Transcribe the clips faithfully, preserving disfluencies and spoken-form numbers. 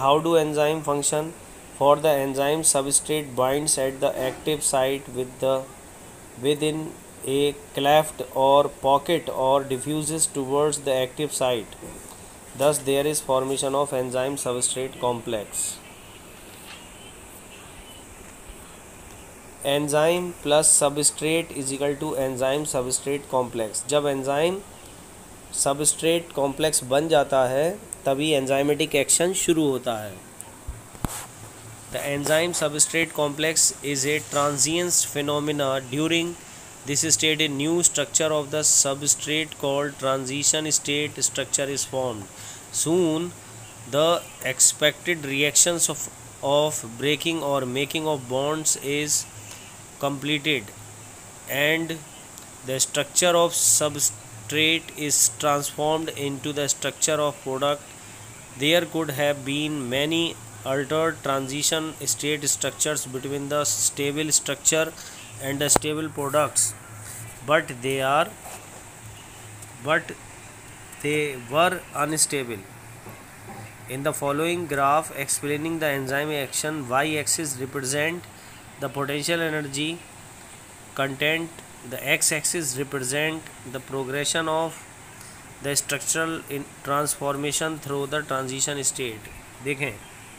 how do enzyme function? For the enzyme, substrate binds at the active site with the within a cleft or pocket or diffuses towards the active site. Thus, there is formation of enzyme substrate complex. Enzyme plus substrate is equal to enzyme substrate complex. जब enzyme substrate complex बन जाता है तभी enzymatic action शुरू होता है। The enzyme substrate complex is a transient phenomena during this state a new structure of the substrate called transition state structure is formed. Soon the expected reactions of of breaking or making of bonds is completed and the structure of substrate is transformed into the structure of product. There could have been many altered transition state structures between the stable structure and the stable products, but they are but they were unstable. In the following graph explaining the enzyme action, y-axis represent the potential energy content, the x-axis represent the progression of the structural in transformation through the transition state. देखें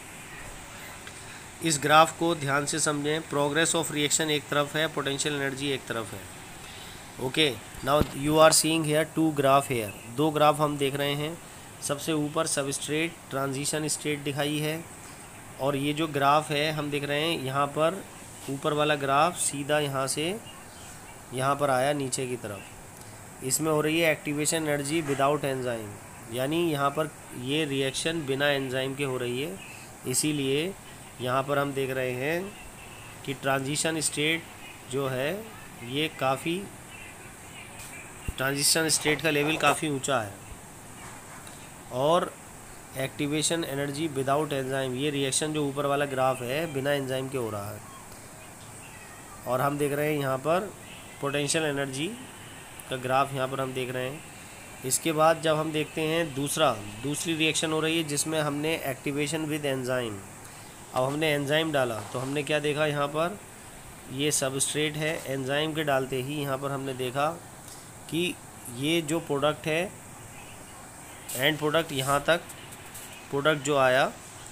इस graph को ध्यान से समझें। Progress of reaction एक तरफ है, potential energy एक तरफ है। Okay, now you are seeing here two graph here, दो ग्राफ हम देख रहे हैं। सबसे ऊपर सबस्ट्रेट ट्रांजिशन स्टेट दिखाई है और ये जो ग्राफ है हम देख रहे हैं यहाँ पर ऊपर वाला ग्राफ सीधा यहाँ से यहाँ पर आया नीचे की तरफ। इसमें हो रही है एक्टिवेशन एनर्जी विदाउट एंजाइम, यानी यहाँ पर ये रिएक्शन बिना एंजाइम के हो रही है। इसीलिए यहाँ पर हम देख रहे हैं कि ट्रांजिशन स्टेट जो है ये काफ़ी ट्रांजिशन स्टेट का लेवल काफ़ी ऊंचा है और एक्टिवेशन एनर्जी विदाउट एंजाइम, ये रिएक्शन जो ऊपर वाला ग्राफ है बिना एंजाइम के हो रहा है। और हम देख रहे हैं यहाँ पर पोटेंशियल एनर्जी का ग्राफ यहाँ पर हम देख रहे हैं। इसके बाद जब हम देखते हैं दूसरा दूसरी रिएक्शन हो रही है जिसमें हमने एक्टिवेशन विद एंजाइम, अब हमने एंजाइम डाला तो हमने क्या देखा, यहाँ पर ये सबस्ट्रेट है, एंजाइम के डालते ही यहाँ पर हमने देखा कि ये जो प्रोडक्ट है एंड प्रोडक्ट यहाँ तक प्रोडक्ट जो आया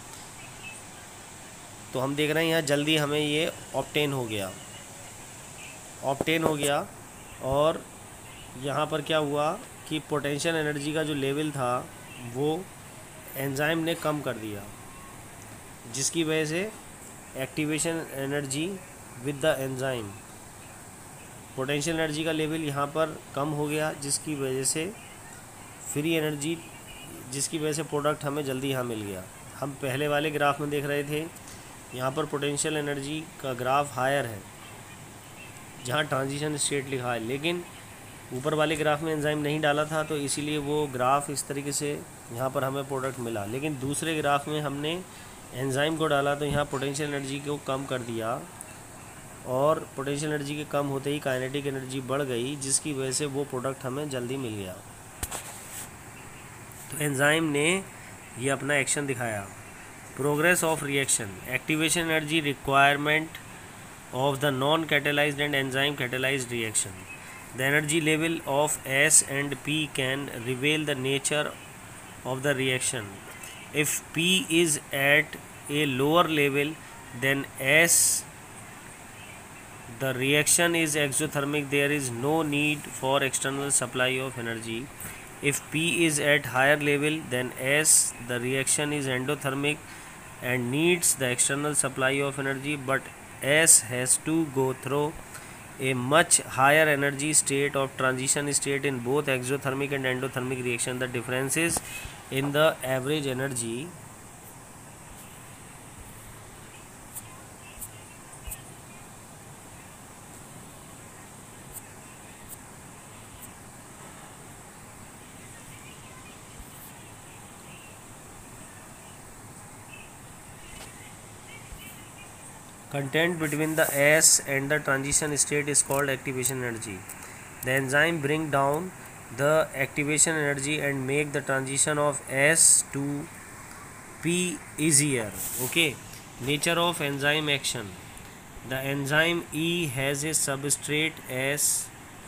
तो हम देख रहे हैं यहाँ जल्दी हमें ये ऑब्टेन हो गया ऑब्टेन हो गया और यहाँ पर क्या हुआ कि पोटेंशियल एनर्जी का जो लेवल था वो एंजाइम ने कम कर दिया, जिसकी वजह से activation energy with the enzyme, potential energy का लेवल यहाँ पर कम हो गया, जिसकी वजह से फ्री एनर्जी, जिसकी वजह से प्रोडक्ट हमें जल्दी यहाँ मिल गया। हम पहले वाले ग्राफ में देख रहे थे यहाँ पर पोटेंशियल एनर्जी का ग्राफ हायर है जहाँ ट्रांजिशन स्टेट लिखा है, लेकिन ऊपर वाले ग्राफ में एंजाइम नहीं डाला था तो इसीलिए वो ग्राफ इस तरीके से यहाँ पर हमें प्रोडक्ट मिला। लेकिन दूसरे ग्राफ में हमने एंजाइम को डाला तो यहाँ पोटेंशियल एनर्जी को कम कर दिया और पोटेंशियल एनर्जी के कम होते ही काइनेटिक एनर्जी बढ़ गई, जिसकी वजह से वो प्रोडक्ट हमें जल्दी मिल गया। तो एंजाइम ने ये अपना एक्शन दिखाया। Progress of reaction, activation energy requirement of the non catalysed and enzyme catalysed reaction. The energy level of S and P can reveal the nature of the reaction. If P is at a lower level than S the reaction is exothermic, there is no need for external supply of energy. If P is at higher level than S, the reaction is endothermic and needs the external supply of energy, but S has to go through a much higher energy state of transition state in both exothermic and endothermic reaction. The differences in the average energy content between the S and the transition state is called activation energy. The enzyme bring down the activation energy and make the transition of S to P easier. Okay. Nature of enzyme action. The enzyme E has a substrate S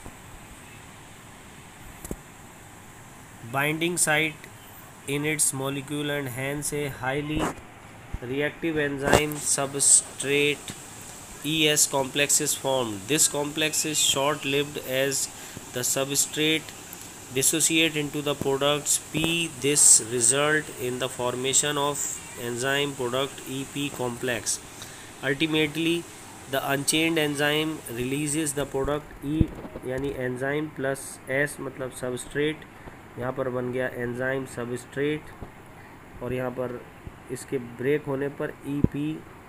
binding site in its molecule and hence a highly reactive enzyme substrate E S complex is formed. This complex is short-lived as the substrate dissociate into the products P. This result in the formation of enzyme product E P complex. Ultimately, the unchained enzyme releases the product E यानी enzyme plus S मतलब substrate, यहाँ पर बन गया enzyme substrate और यहाँ पर इसके ब्रेक होने पर ई पी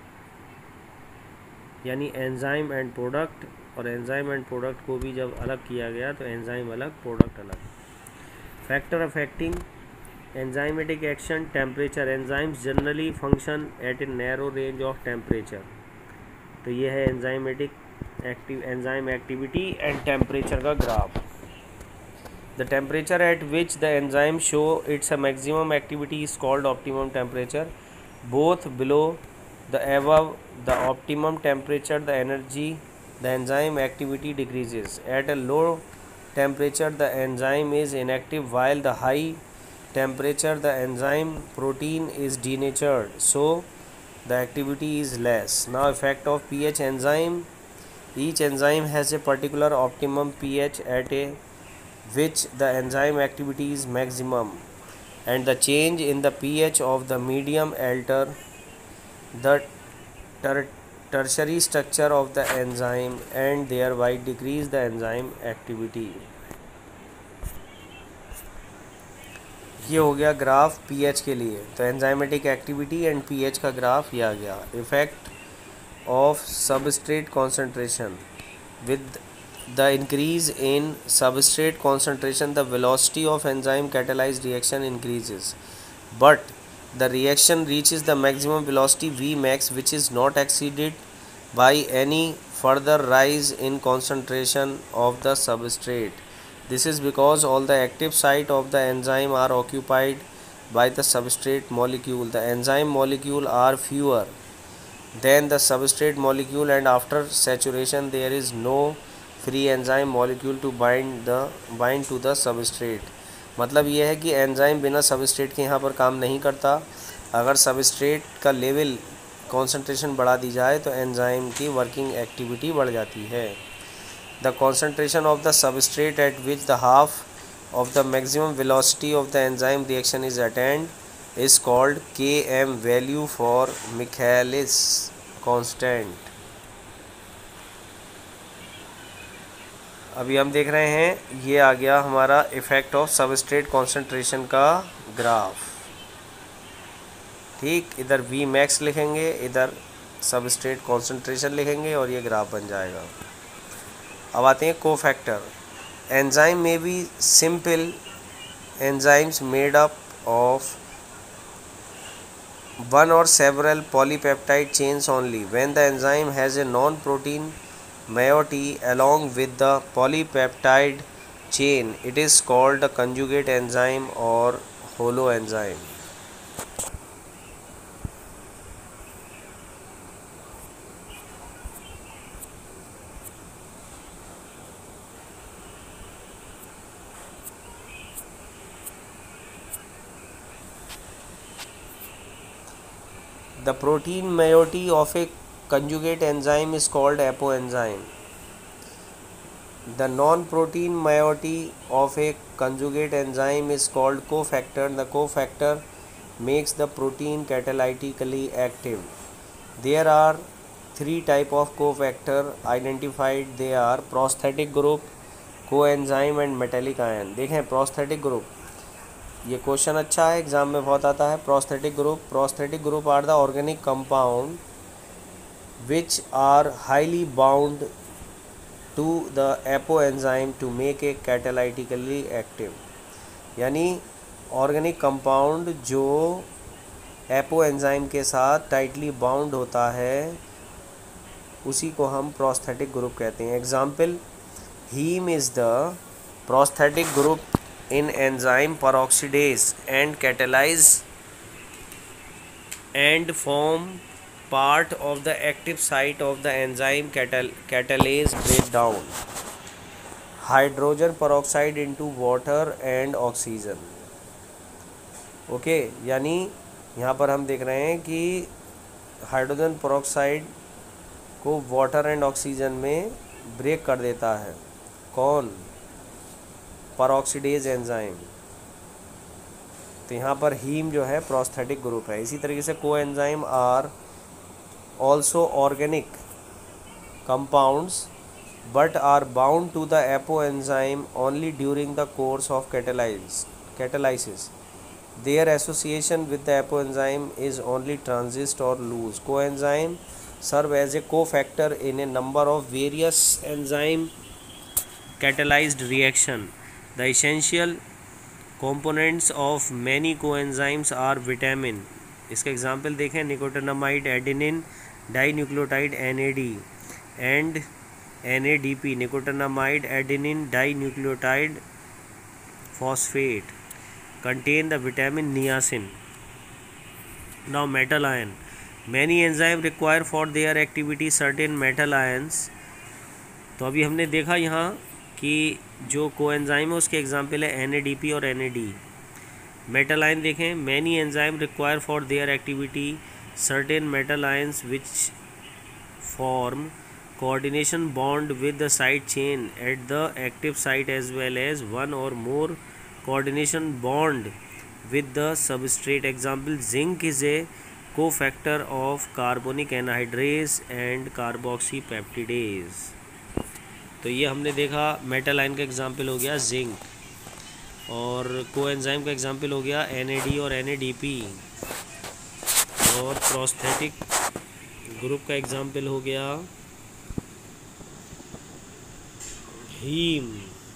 यानी एंजाइम एंड प्रोडक्ट, और एंजाइम एंड प्रोडक्ट को भी जब अलग किया गया तो एंजाइम अलग प्रोडक्ट अलग. Factor affecting enzymatic action temperature. Enzymes generally function at a narrow range of temperature. तो ये है enzymatic active enzyme activity and temperature का graph. The temperature at which the enzyme show its a maximum activity is called optimum temperature. Both below the above the optimum temperature the energy the enzyme activity decreases. At a low temperature the enzyme is inactive, while the high temperature the enzyme protein is denatured, so the activity is less. Now effect of pH enzyme. Each enzyme has a particular optimum pH at a which the enzyme activity is maximum, and the change in the pH of the medium alter the ter- tertiary structure of the enzyme and thereby decrease the enzyme activity. ये हो गया graph pH के लिए. तो enzymatic activity and pH का graph ये आ गया. Effect of substrate concentration. With the increase in substrate concentration the velocity of enzyme catalysed reaction increases, but the reaction reaches the maximum velocity Vmax, which is not exceeded by any further rise in concentration of the substrate. This is because all the active site of the enzyme are occupied by the substrate molecule. The enzyme molecule are fewer than the substrate molecule, and after saturation there is no free enzyme molecule to bind the bind to the substrate. मतलब ये है कि enzyme बिना substrate के यहाँ पर काम नहीं करता. अगर सबस्ट्रेट का लेवल कॉन्सेंट्रेशन बढ़ा दी जाए तो एंजाइम की वर्किंग एक्टिविटी बढ़ जाती है. The concentration of the substrate at which the half of the maximum velocity of the enzyme reaction is attend is called K M value for Michaelis constant. अभी हम देख रहे हैं ये आ गया हमारा इफ़ेक्ट ऑफ सबस्ट्रेट कॉन्सेंट्रेशन का ग्राफ. ठीक, इधर वी मैक्स लिखेंगे, इधर सबस्ट्रेट कॉन्सेंट्रेशन लिखेंगे और ये ग्राफ बन जाएगा. अब आते हैं cofactor. Enzyme may be simple enzymes made up of one or several polypeptide chains only. When the enzyme has a non protein moiety along with the polypeptide chain, it is called a conjugate enzyme or holoenzyme. The protein moiety of a conjugate enzyme is called apoenzyme. The non-protein moiety of a conjugate enzyme is called cofactor. The cofactor makes the protein catalytically active. There are three type of cofactor identified. They are prosthetic group, coenzyme and metallic ion. देखें prosthetic group, ये question अच्छा है, exam में बहुत आता है. prosthetic group prosthetic group are the organic compound which are highly bound to the apoenzyme to make a catalytically active. यानी organic compound जो एपोएंजाइम के साथ टाइटली बाउंड होता है उसी को हम प्रोस्थेटिक ग्रुप कहते हैं. Example, haem is the prosthetic group in enzyme peroxidase and catalyze and form part of the active site of the enzyme catal catalase breakdown. Hydrogen peroxide into water and oxygen. Okay okay, यानी यहाँ पर हम देख रहे हैं कि hydrogen peroxide को water and oxygen में ब्रेक कर देता है। कौन? Peroxidase enzyme. तो यहाँ पर हीम जो है प्रोस्थेटिक ग्रुप है। इसी तरीके से coenzyme are also organic compounds but are bound to the apoenzyme only during the course of catalysis. catalysis. Their association with the apoenzyme is only transient or loose. Coenzyme serve as a cofactor in a number of various enzyme catalyzed reaction. The essential components of many coenzymes are vitamin. इसका example देखें, nicotinamide, adenine dinucleotide N A D and N A D P, nicotinamide adenine dinucleotide phosphate, contain the vitamin niacin. Now metal ion. Many enzymes require for their activity certain metal ions. तो अभी हमने देखा यहाँ कि जो coenzyme है उसके example है एन ए डी पी और N A D. Metal ion देखें, many enzyme require for their activity certain metal ions which form coordination bond with the side chain at the active site as well as one or more coordination bond with the substrate. Example, zinc is a cofactor of carbonic anhydrase and carboxypeptidase. तो ये हमने देखा metal ion का example हो गया zinc, और coenzyme का example हो गया एन ए डी और एन ए डी पी, और प्रोस्थेटिक ग्रुप का एग्जाम्पल हो गया हीम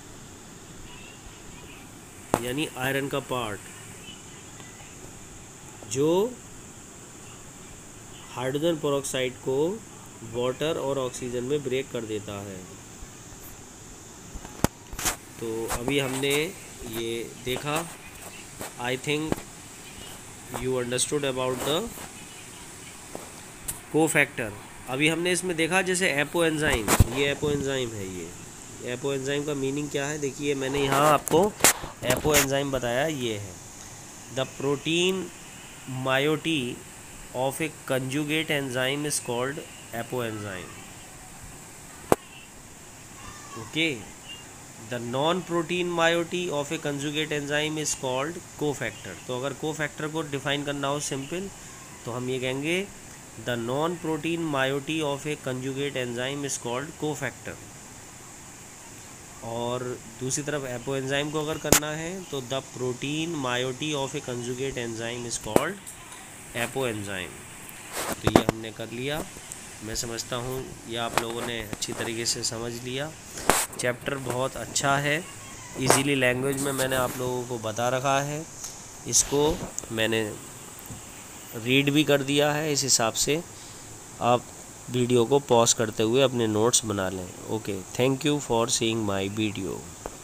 यानी आयरन का पार्ट, जो हाइड्रोजन पेरोक्साइड को वाटर और ऑक्सीजन में ब्रेक कर देता है। तो अभी हमने ये देखा, I think you understood about the cofactor. अभी हमने इसमें देखा जैसे एपो एंजाइम, ये एपो एंजाइम है। ये एपो एंजाइम का मीनिंग क्या है, देखिए मैंने यहाँ आपको एपो एंजाइम बताया, ये है the protein moiety of a conjugate enzyme is called apoenzyme. Okay, the non protein moiety of a conjugate enzyme is called cofactor. तो अगर कोफैक्टर को डिफाइन करना हो सिंपल, तो हम ये कहेंगे the non protein moiety of a conjugate enzyme is called cofactor. और दूसरी तरफ एपो एंजाइम को अगर करना है तो the protein moiety of a conjugate enzyme is called apoenzyme. तो ये हमने कर लिया। मैं समझता हूँ ये आप लोगों ने अच्छी तरीके से समझ लिया। चैप्टर बहुत अच्छा है, इजीली लैंग्वेज में मैंने आप लोगों को बता रखा है। इसको मैंने रीड भी कर दिया है, इस हिसाब से आप वीडियो को पॉज करते हुए अपने नोट्स बना लें। Okay, thank you for seeing my video.